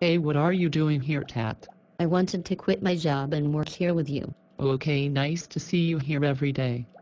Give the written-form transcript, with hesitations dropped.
Hey, what are you doing here, Tat? I wanted to quit my job and work here with you. Okay, nice to see you here every day.